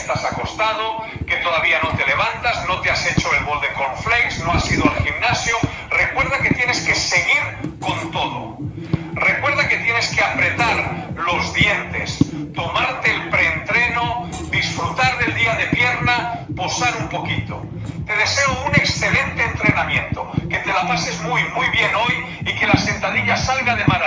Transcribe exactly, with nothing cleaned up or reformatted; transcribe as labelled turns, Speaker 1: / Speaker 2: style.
Speaker 1: estás acostado, que todavía no te levantas, no te has hecho el bol de cornflakes, no has ido al gimnasio. Recuerda que tienes que seguir con todo. Recuerda que tienes que apretar los dientes, tomarte el preentreno, disfrutar del día de pierna, posar un poquito. Te deseo un excelente entrenamiento, que te la pases muy, muy bien hoy y que la sentadilla salga de maravilla.